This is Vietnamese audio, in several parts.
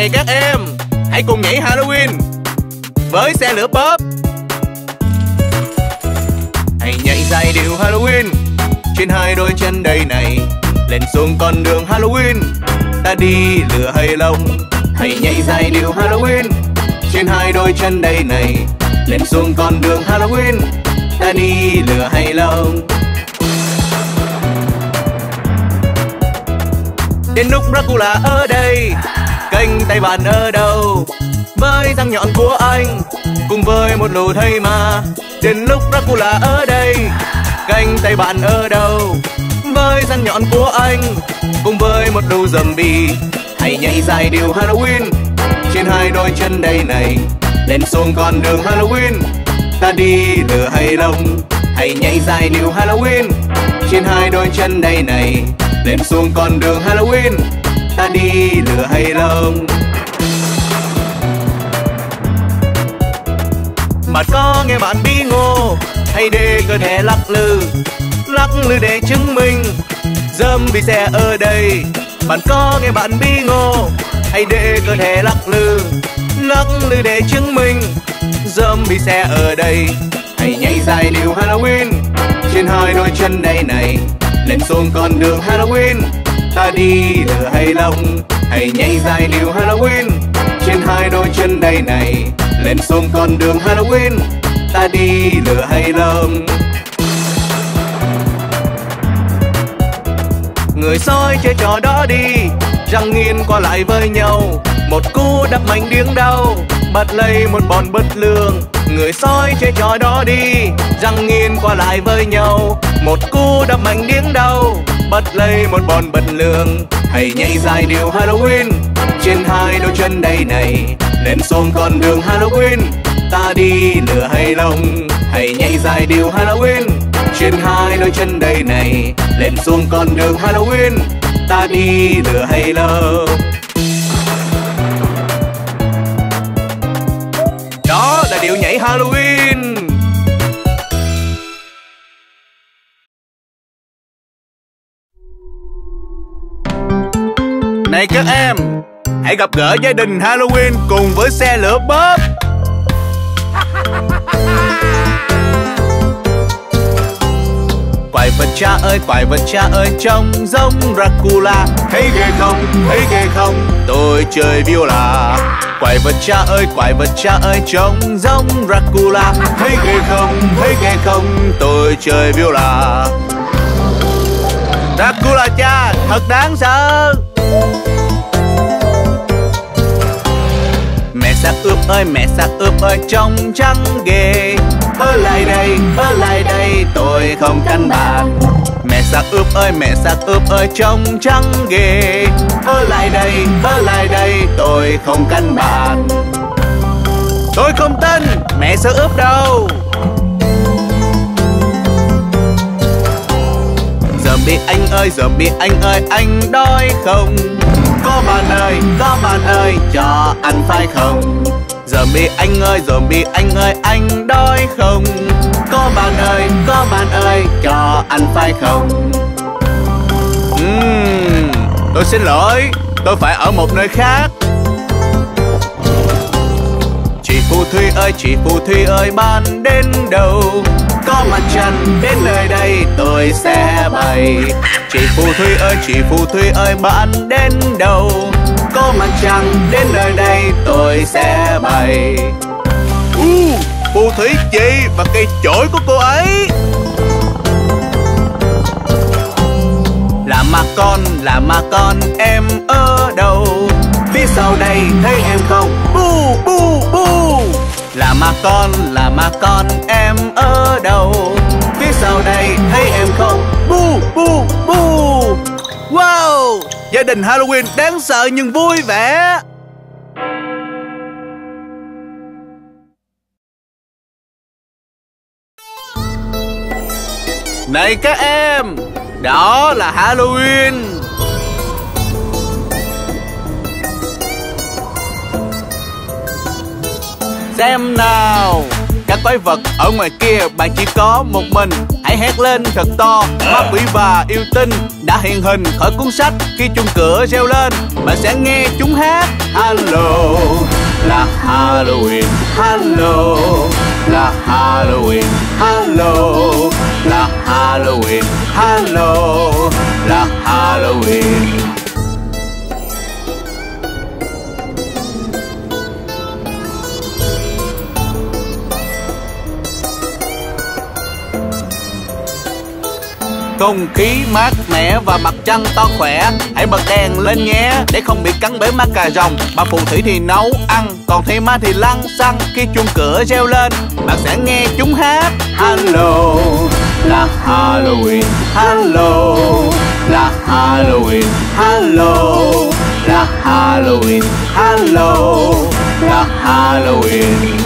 Này các em, hãy cùng nhảy Halloween với xe lửa pop. Hãy nhảy giai điệu Halloween trên hai đôi chân đầy này, lên xuống con đường Halloween, ta đi lửa hay lông. Hãy nhảy giai điệu Halloween trên hai đôi chân đầy này, lên xuống con đường Halloween, ta đi lửa hay lông. Đến lúc Dracula ở đây, cánh tay bạn ở đâu? Với răng nhọn của anh, cùng với một lù thây ma. Đến lúc Dracula ở đây, cánh tay bạn ở đâu? Với răng nhọn của anh, cùng với một lù zombie. Hãy nhảy giai điệu Halloween trên hai đôi chân đầy này, lên xuống con đường Halloween, ta đi lửa hay lông. Hãy nhảy giai điệu Halloween trên hai đôi chân đầy này, lên xuống con đường Halloween, ta đi lửa hay lông. Bạn có nghe bạn bí ngô, hãy để cơ thể lắc lư để chứng minh zombie xe ở đây. Bạn có nghe bạn bí ngô, hãy để cơ thể lắc lư để chứng minh zombie xe ở đây. Hãy nhảy giai điệu Halloween trên hai đôi chân đầy này, lên xuống con đường Halloween, ta đi lửa hay lông. Hãy nhảy giai điệu Halloween trên hai đôi chân đầy này, lên xuống con đường Halloween, ta đi lửa hay lông. Người sói chơi trò đó đi, răng nghiến qua lại với nhau, một cú đập mạnh điếng đau, bắt lấy một bọn bất lương. Người sói chơi trò đó đi, răng nghiến qua lại với nhau, một cú đập mạnh điếng đau, bắt lấy một bọn bất lương. Hãy nhảy giai điệu Halloween trên hai đôi chân đầy này, lên xuống con đường Halloween, ta đi lửa hay lông. Hãy nhảy giai điệu Halloween trên hai đôi chân đầy này, lên xuống con đường Halloween, ta đi lửa hay lông. Đó là điệu nhảy Halloween. Này các em, hãy gặp gỡ gia đình Halloween cùng với xe lửa pop. Quái vật cha ơi, trông giống Dracula. Thấy ghê không, tôi chơi viola. Quái vật cha ơi, trông giống Dracula. Thấy ghê không, tôi chơi viola. Dracula cha thật đáng sợ. Mẹ xác ướp ơi, trông trắng ghê. Ở lại đây, tôi không căn bàn. Mẹ xác ướp ơi, trông trắng ghê. Ở lại đây, tôi không căn bàn. Tôi không tin mẹ xác ướp đâu. Zombie anh ơi, anh đói không? Có bạn ơi, cho ăn phải không? Zombie anh ơi, anh đói không? Có bạn ơi, cho ăn phải không? Tôi xin lỗi, tôi phải ở một nơi khác. Chị Phù Thủy ơi, bạn đến đâu? Có mặt trăng đến nơi đây, tôi sẽ bay. Chị Phù Thủy ơi, bạn đến đâu? Có mặt trăng đến nơi đây, tôi sẽ bay. Phù thủy chị và cây chổi của cô ấy. Là ma con, em ở đâu? Phía sau đây thấy em không? Bu bu bu. Là ma con, em ở đâu? Phía sau đây thấy em không? Bu bu bu. Wow, gia đình Halloween đáng sợ nhưng vui vẻ. Này các em, đó là Halloween. Xem nào, các quái vật ở ngoài kia bạn chỉ có một mình. Hãy hét lên thật to, ma quỷ và yêu tinh đã hiện hình khỏi cuốn sách. Khi chuông cửa reo lên, bạn sẽ nghe chúng hát. Hello là Halloween, hello là Halloween, hello là Halloween, hello là Halloween. Không khí mát mẻ và mặt trăng to khỏe. Hãy bật đèn lên nhé để không bị cắn bởi ma cà rồng. Bà phù thủy thì nấu ăn, còn thầy ma thì lăn xăng. Khi chuông cửa reo lên, bạn sẽ nghe chúng hát. Hello là Halloween, hello là Halloween, hello là Halloween, hello là Halloween.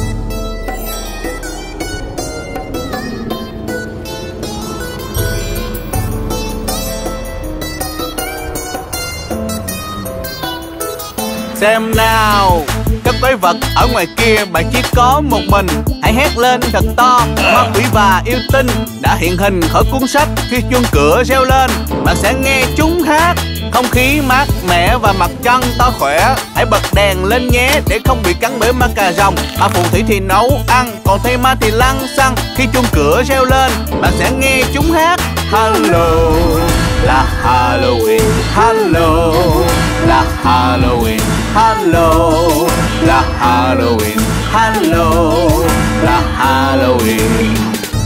Xem nào, các quái vật ở ngoài kia bạn chỉ có một mình. Hãy hét lên thật to, ma quỷ và yêu tinh đã hiện hình khỏi cuốn sách. Khi chuông cửa reo lên, bạn sẽ nghe chúng hát. Không khí mát mẻ và mặt trăng to khỏe. Hãy bật đèn lên nhé để không bị cắn bởi ma cà rồng. Bà phù thủy thì nấu ăn, còn thầy ma thì lăn xăng. Khi chuông cửa reo lên, bạn sẽ nghe chúng hát. Hello là Halloween, hello là Halloween, hello là Halloween, hello là Halloween.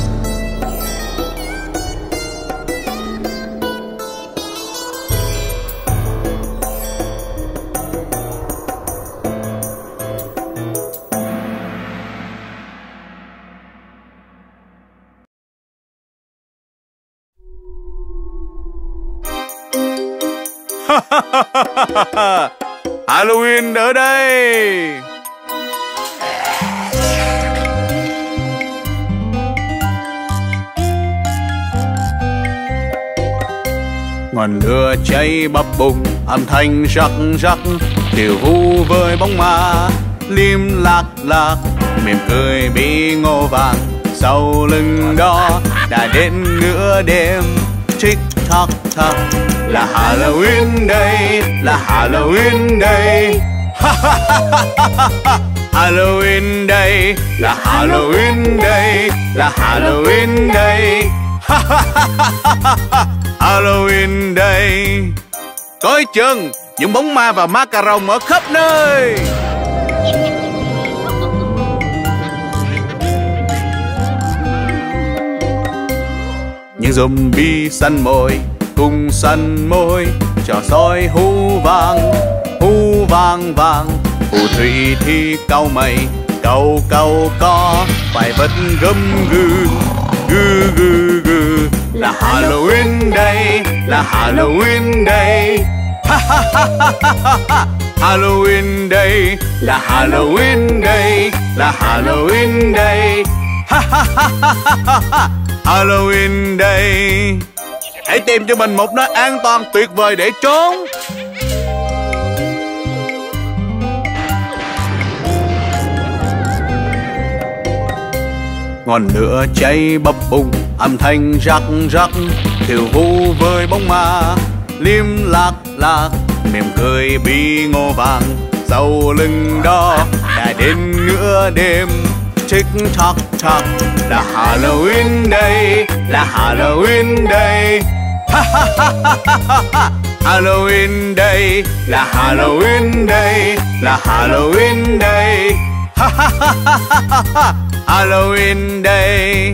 Halloween ở đây. Ngọn lửa cháy bập bùng, âm thanh rắc rắc, thiểu vu với bóng ma lim lạc lạc, mỉm cười bị ngô vàng sau lưng đó. Đã đến nửa đêm, tick tock tock, là Halloween đây, là Halloween đây. Halloween đây, là Halloween đây, là Halloween đây. Halloween đây. Coi chừng những bóng ma và ma cà rồng ở khắp nơi. Những zombie săn mồi cùng săn môi, trò soi hú vang vang. Phù thủy thì cau mày cau cau có, phải vật gầm gừ gừ gừ gừ. Là Halloween đây, là Halloween đây. Halloween đây, là Halloween đây, là Halloween đây. Halloween đây. Hãy tìm cho mình một nơi an toàn tuyệt vời để trốn. Ngọn lửa cháy bập bùng, âm thanh rắc rắc, thiểu vu với bóng ma liêm lạc lạc, mỉm cười bi ngô vàng sau lưng đó. Đã đến nửa đêm, tick tock tock, là Halloween đây, là Halloween đây. Halloween đây, là Halloween đây, là Halloween đây. Halloween đây.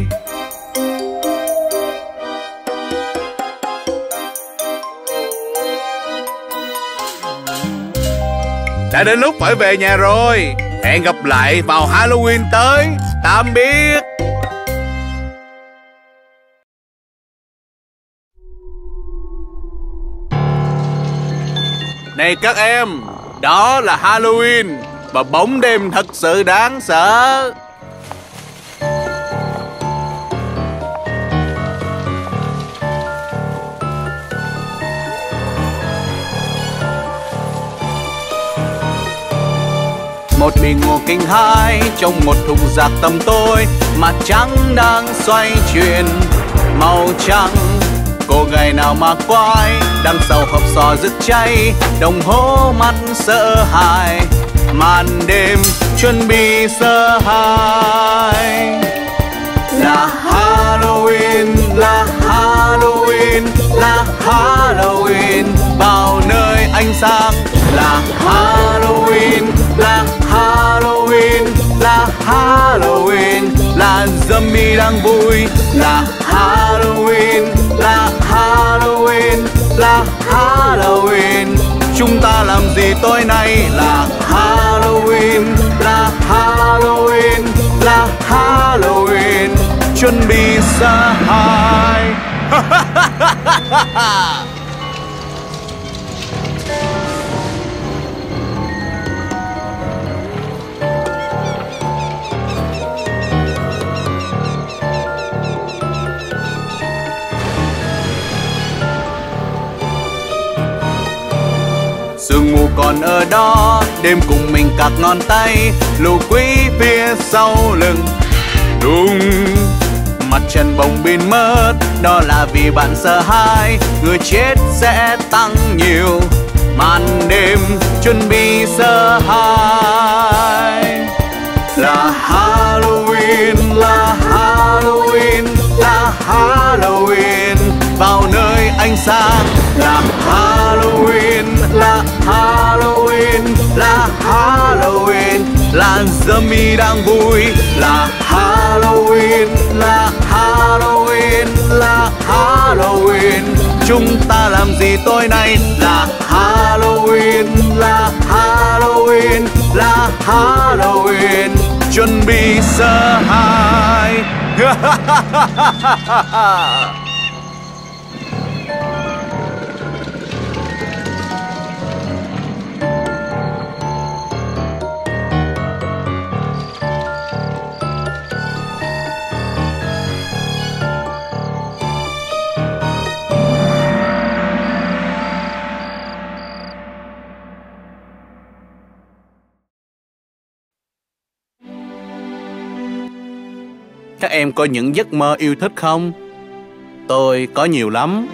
Đã đến lúc phải về nhà rồi. Hẹn gặp lại vào Halloween tới. Tạm biệt. Này các em, đó là Halloween và bóng đêm thật sự đáng sợ. một mình ngủ kinh hãi trong một thùng rạc tầm tối. Mặt trăng đang xoay chuyển màu trắng, cô gái nào mà quái đằng sau hộp sò rực cháy. Đồng hồ mắt sợ hãi, màn đêm chuẩn bị sợ hãi. Là Halloween, là Halloween, là Halloween, vào nơi ánh sáng. Là Halloween, là Halloween, là Halloween, là zombie đang vui. Là Halloween, là Halloween, là Halloween, chúng ta làm gì tối nay? Là Halloween, là Halloween, là Halloween, chuẩn bị sợ hãi. Sương mù còn ở đó, đêm cùng mình cạc ngón tay. Lũ quỷ phía sau lưng đúng, mặt trần bồng bềnh mất. Đó là vì bạn sợ hãi, người chết sẽ tăng nhiều. Màn đêm chuẩn bị sợ hãi. Là Halloween, là Halloween, là Halloween, vào nơi ánh sáng. Là Halloween, là Halloween, là Halloween, là zombie đang vui. Là Halloween, là Halloween, là Halloween, chúng ta làm gì tối nay? Là Halloween, là Halloween, là Halloween, chuẩn bị sợ hãi. Các em có những giấc mơ yêu thích không? Tôi có nhiều lắm.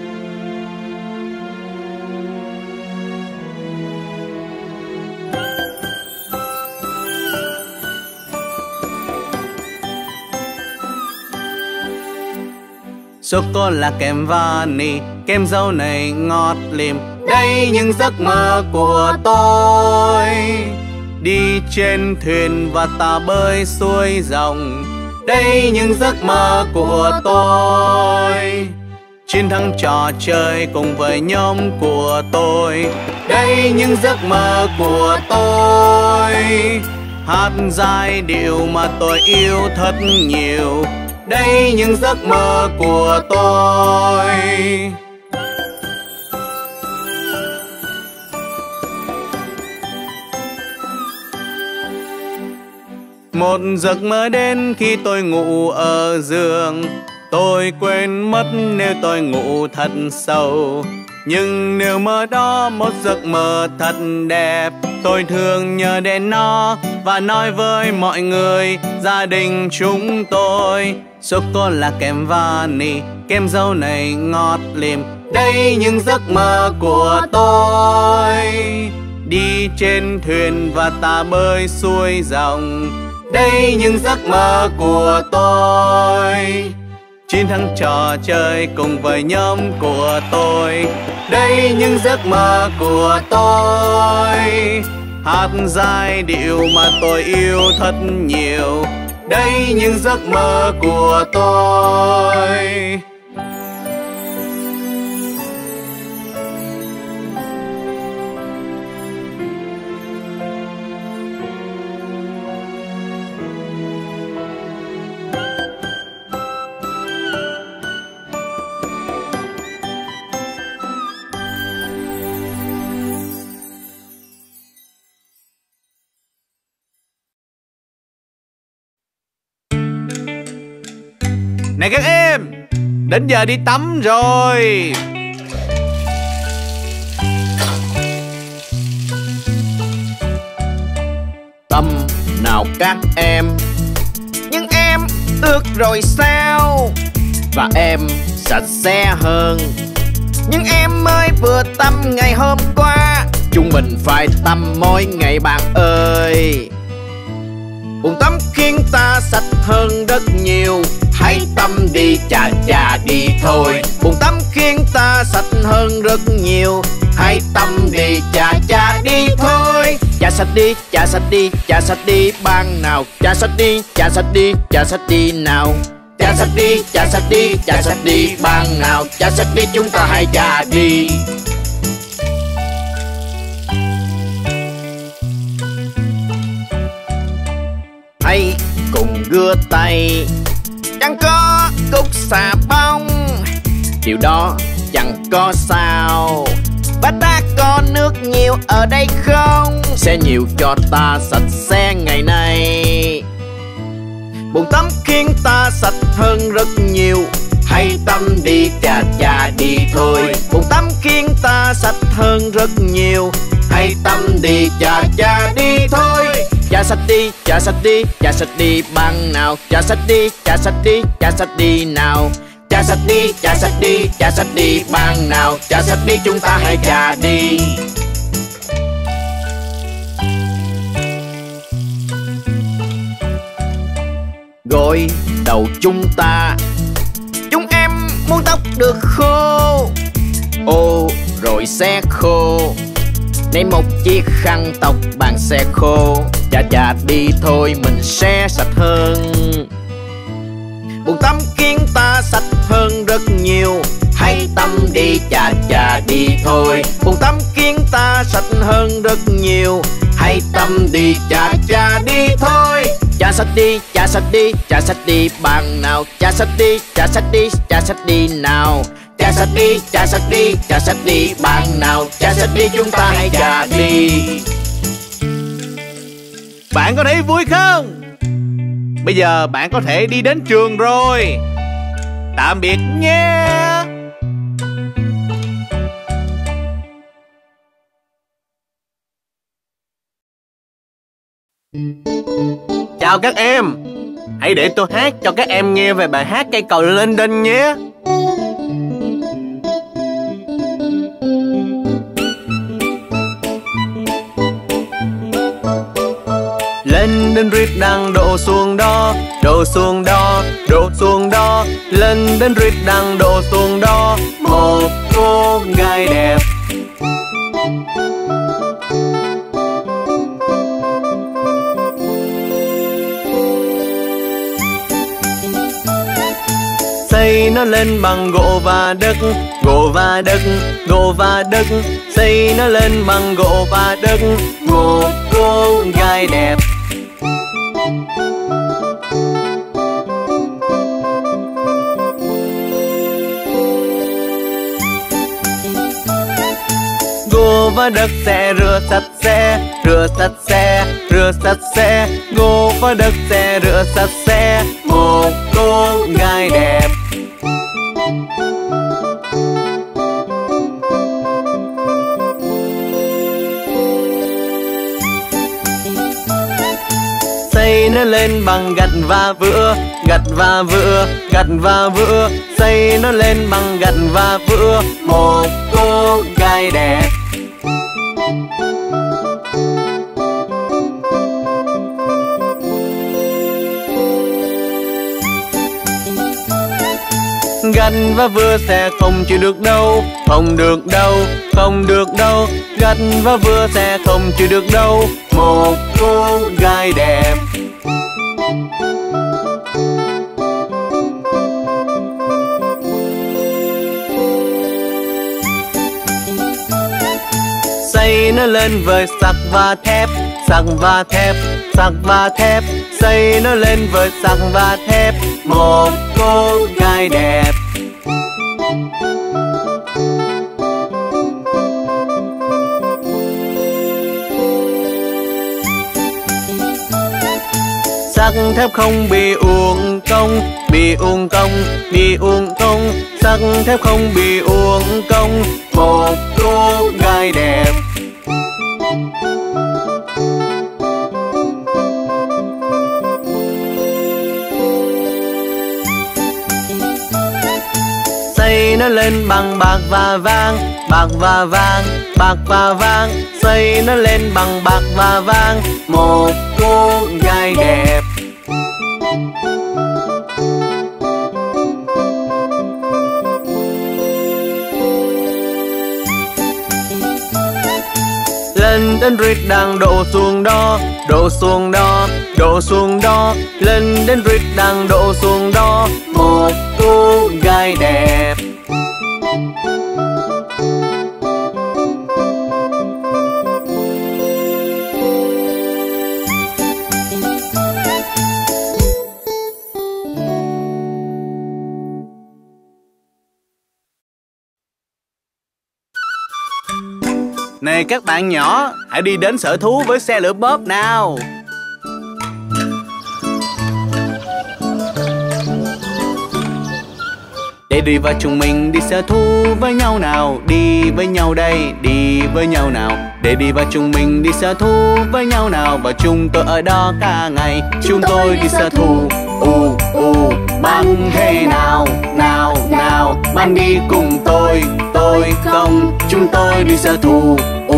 Sô-cô-la kem vani, kem dâu này ngọt liềm. Đây những giấc mơ của tôi. Đi trên thuyền và ta bơi xuôi dòng. Đây những giấc mơ của tôi. Chiến thắng trò chơi cùng với nhóm của tôi. Đây những giấc mơ của tôi. Hát giai điệu mà tôi yêu thật nhiều. Đây những giấc mơ của tôi. Một giấc mơ đến khi tôi ngủ ở giường. Tôi quên mất nếu tôi ngủ thật sâu. Nhưng nếu mơ đó một giấc mơ thật đẹp, tôi thường nhớ đến nó và nói với mọi người. Gia đình chúng tôi sô-cô-la kem vani, kem dâu này ngọt liềm. Đây những giấc mơ của tôi. Đi trên thuyền và ta bơi xuôi dòng. Đây những giấc mơ của tôi. Chiến thắng trò chơi cùng với nhóm của tôi. Đây những giấc mơ của tôi. Hát giai điệu mà tôi yêu thật nhiều. Đây những giấc mơ của tôi. Này các em, đến giờ đi tắm rồi. Tắm nào các em. Nhưng em ướt rồi sao? Và em sạch sẽ hơn. Nhưng em mới vừa tắm ngày hôm qua. Chúng mình phải tắm mỗi ngày bạn ơi. Bồn tắm khiến ta sạch hơn rất nhiều. Hãy tắm đi chà chà đi thôi. Bồn tắm khiến ta sạch hơn rất nhiều. Hãy tắm đi chà chà đi thôi. Chà sạch đi, chà sạch đi, chà sạch đi bạn nào. Chà sạch đi, chà sạch đi, chà sạch đi nào. Chà sạch đi, chà sạch đi, chà sạch đi bạn nào. Chà sạch đi, chúng ta hãy chà đi. Hãy cùng gưa tay. Chẳng có cục xà bông, điều đó chẳng có sao. Và ta có nước nhiều ở đây không? Sẽ nhiều cho ta sạch sẽ ngày nay. Bồn tắm khiến ta sạch hơn rất nhiều. Hãy tắm đi chà chà đi thôi. Bồn tắm khiến ta sạch hơn rất nhiều. Hãy tắm đi chà chà đi thôi. Chà sạch đi, chà sạch đi, chà sạch đi bạn nào. Chà sạch đi, chà sạch đi, chà sạch đi nào. Chà sạch đi, chà sạch đi, chà sạch đi bạn nào. Chà sạch đi, chúng ta hãy chà đi. Gội đầu chúng ta. Chúng em muốn tóc được khô. Ô rồi sẽ khô. Lấy một chiếc khăn tóc bạn sẽ khô. Chà chà đi thôi, mình sẽ sạch hơn. Bồn tắm khiến ta sạch hơn rất nhiều. Hãy tắm đi chà chà đi thôi. Bồn tắm khiến ta sạch hơn rất nhiều. Hãy tắm đi chà chà đi thôi. Chà sạch đi, chà sạch đi, chà sạch đi bạn nào. Chà sạch đi, chà sạch đi, chà sạch đi nào. Chà sạch đi, chà sạch đi, chà sạch đi bạn nào. Chà sạch đi, chúng ta hãy chà đi. Bạn có thấy vui không? Bây giờ bạn có thể đi đến trường rồi. Tạm biệt nhé. Chào các em. Hãy để tôi hát cho các em nghe về bài hát Cây cầu London nhé. London Bridge đang đổ xuống đó, đổ xuống đó, đổ xuống đó. London Bridge đang đổ xuống đó. Một cô gái đẹp. Xây nó lên bằng gỗ và đất, gỗ và đất, gỗ và đất. Xây nó lên bằng gỗ và đất. Một cô gái đẹp. Gỗ và đất sẽ rửa sạch sẽ, rửa sạch sẽ, rửa sạch sẽ. Gỗ và đất sẽ rửa sạch sẽ. Một cô gái đẹp. Xây nó lên bằng gạch và vữa, gạch và vữa, gạch và vữa. Xây nó lên bằng gạch và vữa. Một cô gái đẹp. Gạch và vữa sẽ không chịu được đâu, không được đâu, không được đâu. Gạch và vữa sẽ không chịu được đâu. Một cô gái đẹp. Xây nó lên với sắt và thép, sắt và thép, sắt và thép. Xây nó lên với sắt và thép. Một cô gái đẹp. Sắt thép không bị uổng công, bị uổng công, bị uổng công. Sắt thép không bị uổng công. Một cô gái đẹp. nó lên bằng bạc và vàng, bạc và vàng, bạc và vàng. Xây nó lên bằng bạc và vàng, một cô gái đẹp. Lên đến rít đang đổ xuống đó, đổ xuống đó, đổ xuống đó. Lên đến rít đang đổ xuống đó, một cô gái đẹp. Này các bạn nhỏ, hãy đi đến sở thú với xe lửa bóp nào. Để đi và chúng mình đi sở thú với nhau nào. Đi với nhau đây, đi với nhau nào. Để đi và chúng mình đi sở thú với nhau nào. Và chúng tôi ở đó cả ngày. Chúng tôi đi sở thú. Bạn thế nào, nào, nào. Bạn đi cùng tôi không. Chúng tôi đi sở thú.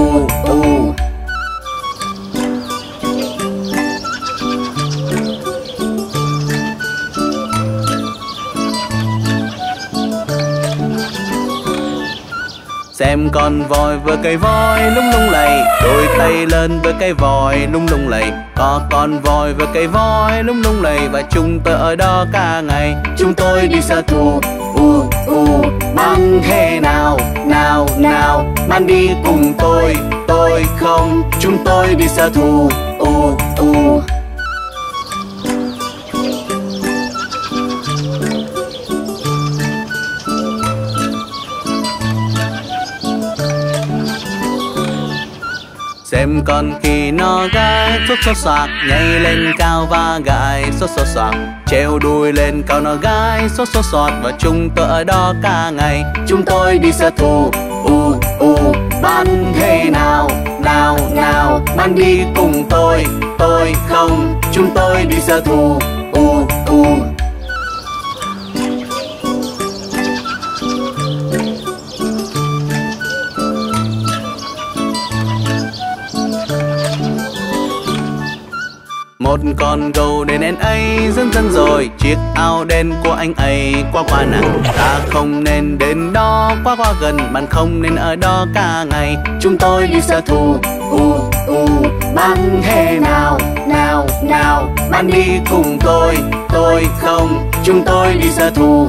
Xem con voi với cây voi lung lung lầy, đôi tay lên với cây voi lung lung lầy. Có con voi với cây voi lung lung lầy, và chúng tôi ở đó cả ngày. Chúng tôi đi sở thú. Bạn thế nào, nào, nào. Bạn đi cùng tôi không. Chúng tôi đi sở thú. Xem con khỉ nó gai sốt soạt, nhảy lên cao và gãi sốt soạt. Treo đuôi lên cao nó gai sốt soạt, và chúng tôi ở đó cả ngày. Chúng tôi đi sở thú. Bạn thế nào, nào, nào. Bạn đi cùng tôi không. Chúng tôi đi sở thú. Một con gấu đen đen ấy dần rồi, chiếc áo đen của anh ấy quá nặng. Ta không nên đến đó quá gần, bạn không nên ở đó cả ngày. Chúng tôi đi sở thú. Bạn thế nào, nào, nào. Bạn đi cùng tôi không. Chúng tôi đi sở thú.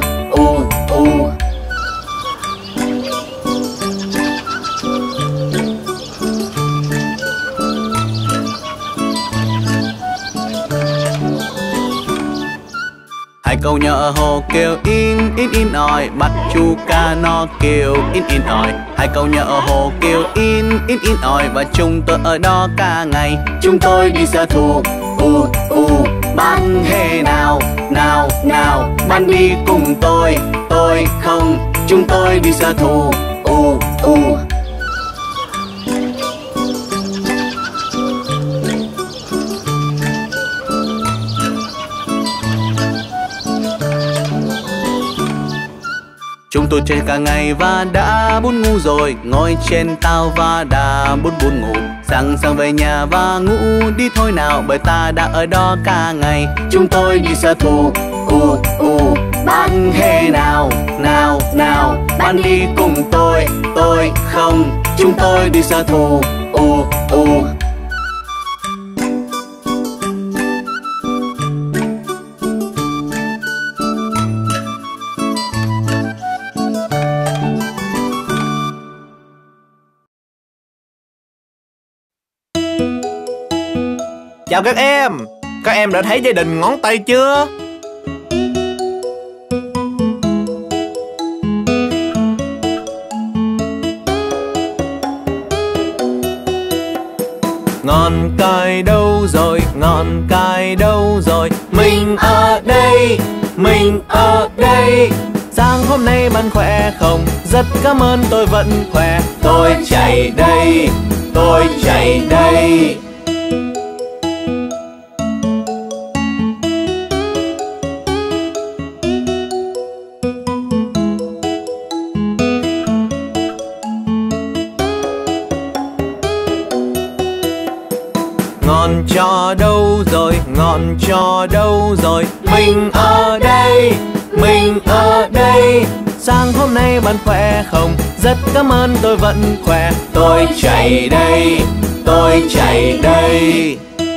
Hai cậu nhỏ ở hồ kêu in ỏi, bắt chú cá nó kêu in ỏi. Hai cậu nhỏ ở hồ kêu in ỏi, và chúng tôi ở đó cả ngày. Chúng tôi đi sở thú. Bạn thế nào, nào, nào. Bạn đi cùng tôi không. Chúng tôi đi sở thú. Chúng tôi chơi cả ngày và đã buồn ngủ rồi, ngồi trên tàu và đã buồn ngủ. Sáng về nhà và ngủ đi thôi nào, bởi ta đã ở đó cả ngày. Chúng tôi đi sở thú. Bạn thế nào, nào, nào. Bạn đi cùng tôi không. Chúng tôi đi sở thú. Chào các em đã thấy gia đình ngón tay chưa? Ngón cái đâu rồi, ngón cái đâu rồi? Mình ở đây, mình ở đây. Sáng hôm nay bạn khỏe không? Rất cảm ơn, tôi vẫn khỏe. Tôi chạy đây, tôi chạy đây. ngọn trọ đâu rồi, ngọn trọ đâu rồi? Mình ở đây, mình ở đây. Sáng hôm nay bạn khỏe không? Rất cảm ơn, tôi vẫn khỏe. Tôi chạy đây, tôi chạy đây.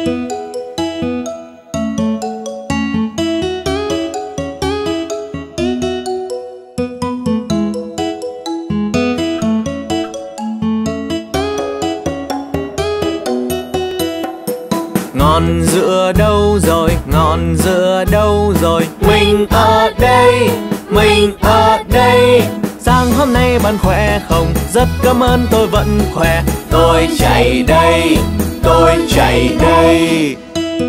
Ngọn dừa đâu rồi, ngọn dừa đâu rồi? Mình ở đây, mình ở đây. Sáng hôm nay bạn khỏe không? Rất cảm ơn, tôi vẫn khỏe. Tôi chạy đây, tôi chạy đây.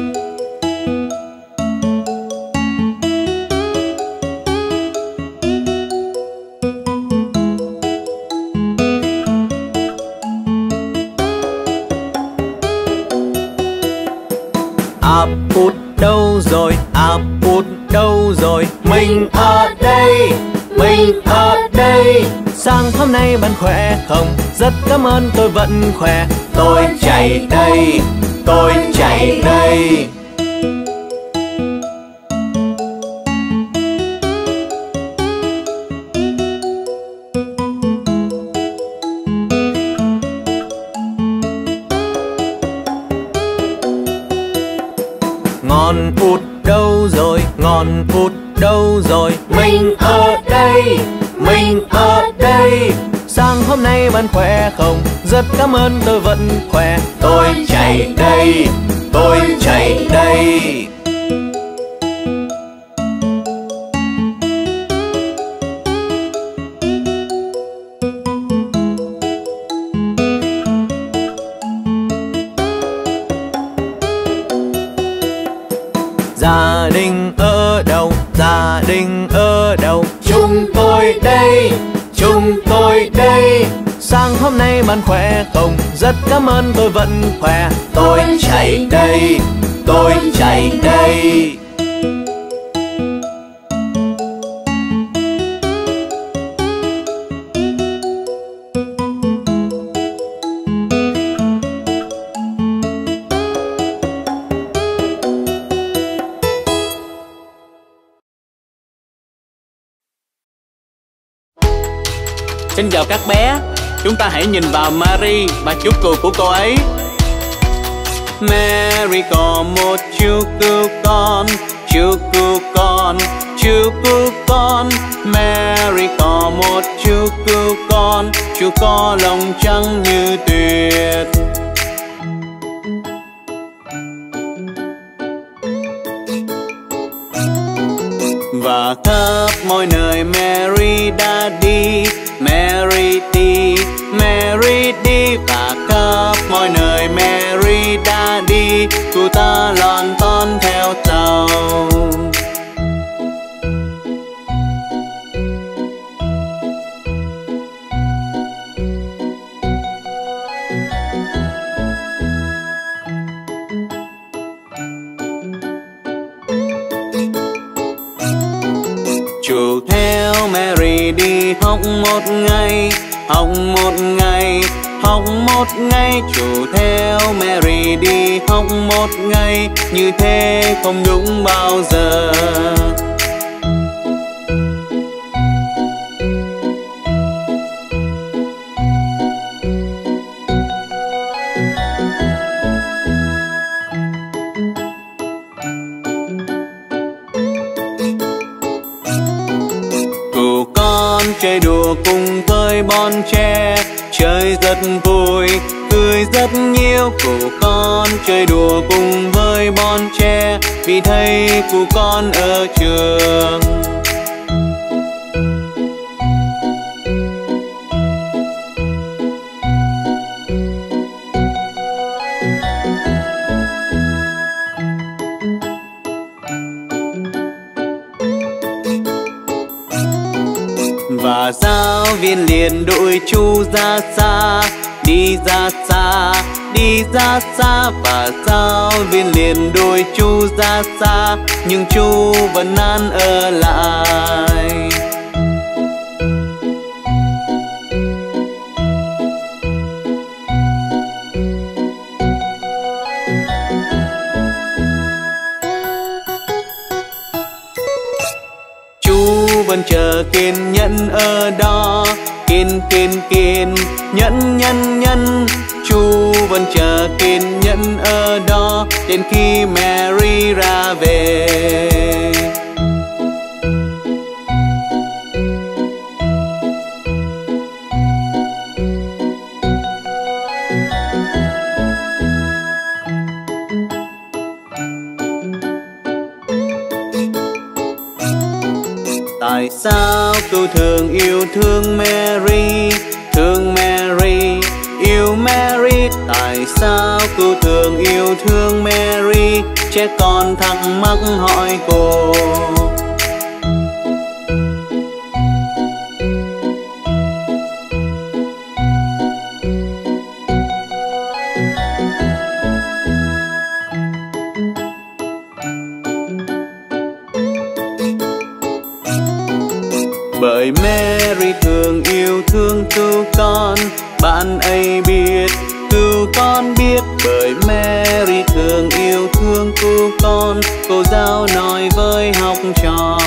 Apple đâu rồi, Apple đâu rồi? Mình ở đây, mình ở đây. Sáng hôm nay bạn khỏe không? Rất cảm ơn, tôi vẫn khỏe. Tôi chạy đây, tôi chạy đây. Ngọn út đâu rồi, ngọn út đâu rồi? Mình ở đây, mình ở đây. Sáng hôm nay bạn khỏe không? Rất cảm ơn, tôi vẫn khỏe. Tôi chạy đây, tôi chạy đây. Gia đình ở đâu, gia đình ở đâu? Chúng tôi đây, chúng tôi đây. Sáng hôm nay bạn khỏe không? Rất cảm ơn, tôi vẫn khỏe. Tôi chạy đây, tôi chạy đây. Xin chào các bé, chúng ta hãy nhìn vào Mary và chú cừu của cô ấy. Mary có một chú cừu con, chú cừu con, chú cừu con. Mary có một chú cừu con, chú có lông trắng như tuyết. Và khắp mọi nơi Mary đã đi, Mary đi, Mary đi. Và khắp mọi nơi Mary đã đi, cô ta lon ton theo tàu. Chú theo Mary đi học một ngày, học một ngày, học một ngày. Chú theo Mary đi học một ngày, như thế không đúng bao giờ. Cô con chơi đùa cùng với bọn trẻ, chơi rất vui, cười rất nhiều. Cô con chơi đùa cùng với bọn trẻ, vì thấy cô con ở trường. Và giáo viên liền đuổi chú ra xa, đi ra xa, đi ra xa. Và giáo viên liền đuổi chú ra xa, nhưng chú vẫn ăn ở lại. chờ kiên nhẫn ở đó. Kiên kiên kiên nhẫn nhẫn nhẫn, Chú vẫn chờ kiên nhẫn ở đó đến khi Mary ra về. Tại sao tôi thường yêu thương Mary, thương Mary, yêu Mary? Tại sao tôi thường yêu thương Mary? Trẻ con thắc mắc hỏi cô. Bởi Mary thường yêu thương cứu con, bạn ấy biết, cứu con biết. Bởi Mary thường yêu thương cứu con, cô giáo nói với học trò.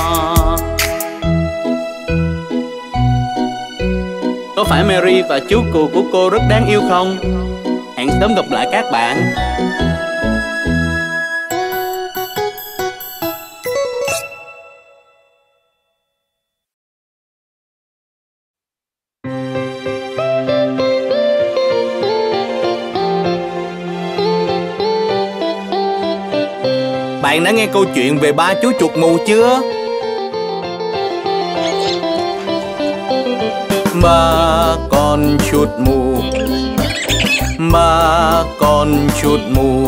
Có phải Mary và chú cụ của cô rất đáng yêu không? Hẹn sớm gặp lại các bạn. Bạn đã nghe câu chuyện về ba chú chuột mù chưa? Ba con chuột mù, ba con chuột mù,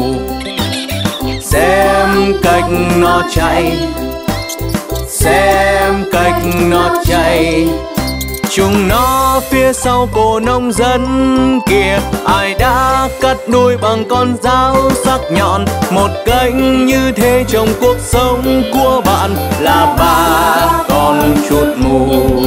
xem cách nó chạy, xem cách nó chạy. Chúng nó phía sau cổ nông dân kìa, ai đã cắt đuôi bằng con dao sắc nhọn. Một cách như thế trong cuộc sống của bạn là ba con chuột mù.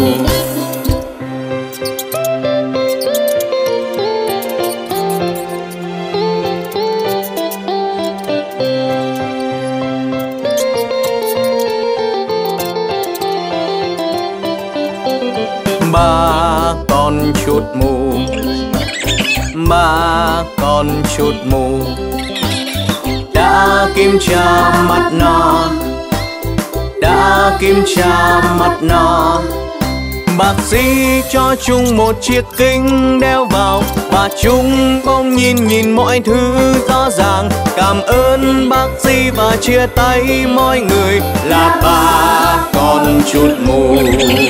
Ba con chuột mù, ba con chuột mù, đã kiểm tra mắt nó, đã kiểm tra mắt nó. Bác sĩ cho chúng một chiếc kính đeo vào, và chúng bỗng nhìn mọi thứ rõ ràng. Cảm ơn bác sĩ và chia tay mọi người là ba con chuột mù.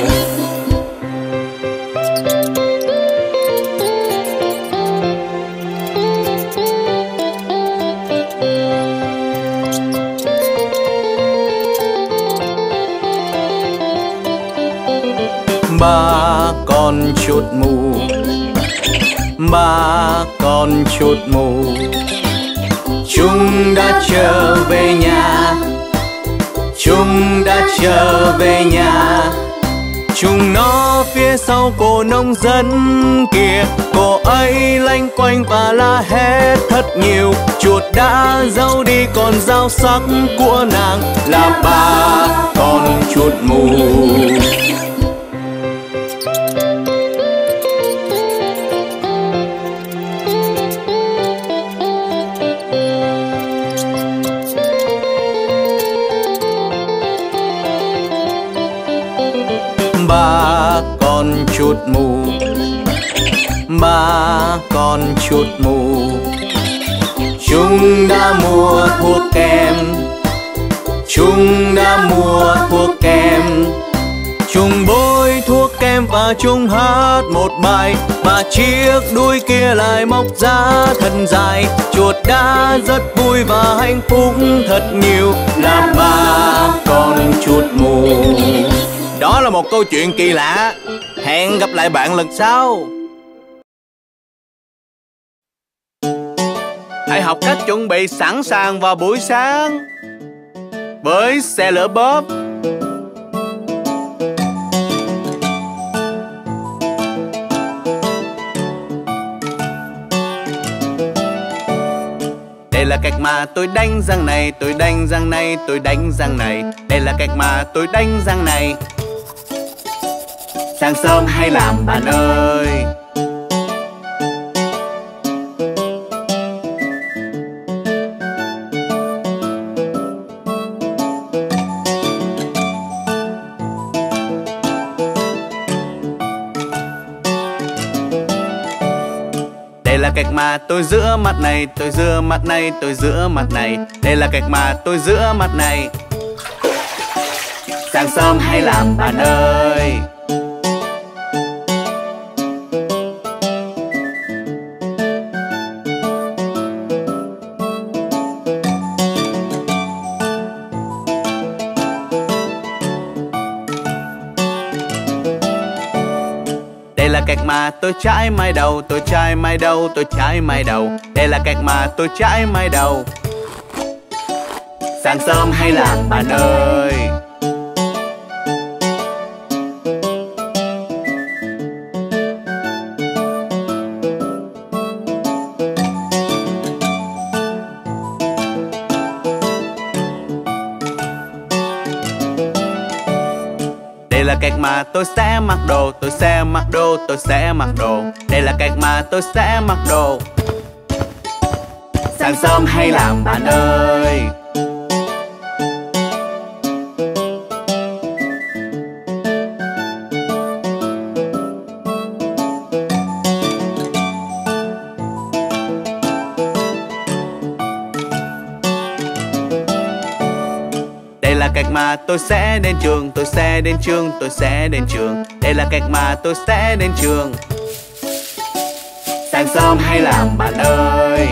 Ba con chuột mù, ba con chuột mù, chúng đã trở về nhà, chúng đã trở về nhà. Chúng nó phía sau cô nông dân kìa, cô ấy lanh quanh và la hét thật nhiều. Chuột đã giấu đi con dao sắc của nàng là ba con chuột mù. Ba con chuột mù, ba con chuột mù, chúng đã mua thuốc kem, chúng đã mua thuốc kem. Chúng bôi thuốc kem và chúng hát một bài, và chiếc đuôi kia lại mọc ra thật dài. Chuột đã rất vui và hạnh phúc thật nhiều là ba con chuột mù. Đó là một câu chuyện kỳ lạ. Hẹn gặp lại bạn lần sau. Hãy học cách chuẩn bị sẵn sàng vào buổi sáng với xe lửa Bob. Đây là cách mà tôi đánh răng này, tôi đánh răng này, tôi đánh răng này. Đây là cách mà tôi đánh răng này. Sáng sớm hay làm bạn ơi. Đây là cách mà tôi giữa mặt này, tôi giữa mặt này, tôi giữa mặt này. Đây là cách mà tôi giữa mặt này. Sáng sớm hay làm bạn ơi. Đây là cách mà tôi chải mái đầu, tôi chải mái đầu, tôi chải mái đầu. Đây là cách mà tôi chải mái đầu. Sáng sớm hay làm bạn ơi. Đây là cách mà tôi sẽ mặc đồ, tôi sẽ mặc đồ, tôi sẽ mặc đồ. Đây là cách mà tôi sẽ mặc đồ. Sáng sớm hay làm bạn ơi. Đây là cách mà tôi sẽ đến trường, tôi sẽ đến trường, tôi sẽ đến trường. Đây là cách mà tôi sẽ đến trường. Sáng sớm hay làm bạn ơi.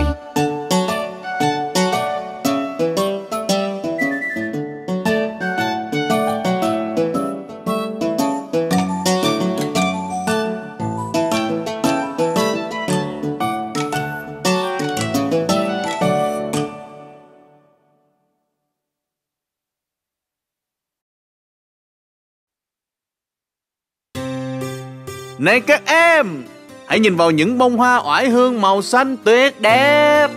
Này các em, hãy nhìn vào những bông hoa oải hương màu xanh tuyệt đẹp.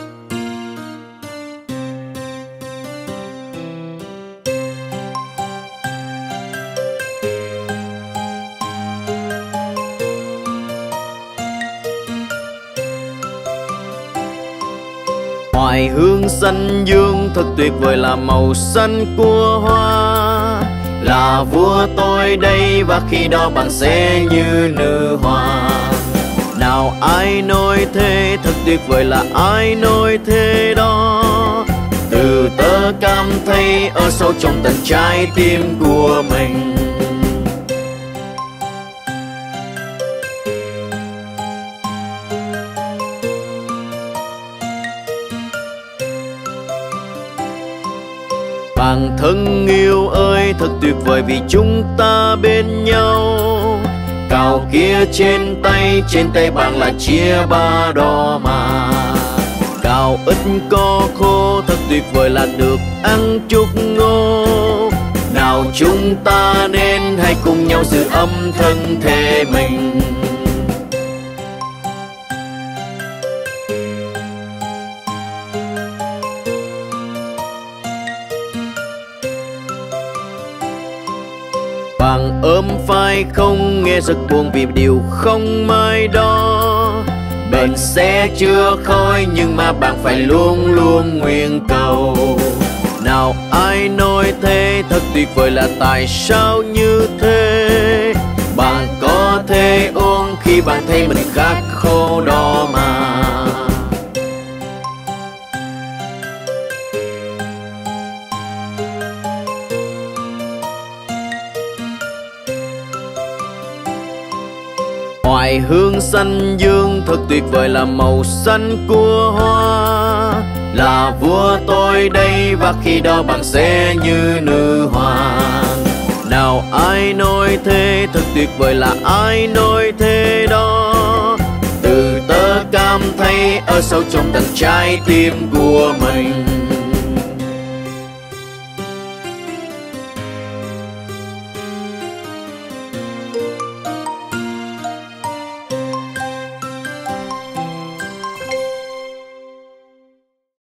Hoài hương xanh dương thật tuyệt vời là màu xanh của hoa. Là vua tôi đây và khi đó bạn sẽ như nữ hoàng. Nào ai nói thế, thật tuyệt vời là ai nói thế đó. Từ tớ cảm thấy ở sâu trong tận trái tim của mình. Bạn thân yêu ơi, thật tuyệt vời vì chúng ta bên nhau. Cào kia trên tay bạn là chia ba đo mà. Cào ít có khô, thật tuyệt vời là được ăn chút ngô. Nào chúng ta nên hãy cùng nhau giữ ấm thân thể mình. Bạn ôm vai không nghe rất buồn vì điều không mai đó. Bên sẽ chưa khói nhưng mà bạn phải luôn luôn nguyện cầu. Nào ai nói thế, thật tuyệt vời là tại sao như thế. Bạn có thể uống khi bạn thấy mình khát khô đó mà. Hoài hương xanh dương thật tuyệt vời là màu xanh của hoa. Là vua tôi đây và khi đó bạn sẽ như nữ hoàng. Nào ai nói thế, thật tuyệt vời là ai nói thế đó. Từ tớ cảm thấy ở sâu trong tận trái tim của mình.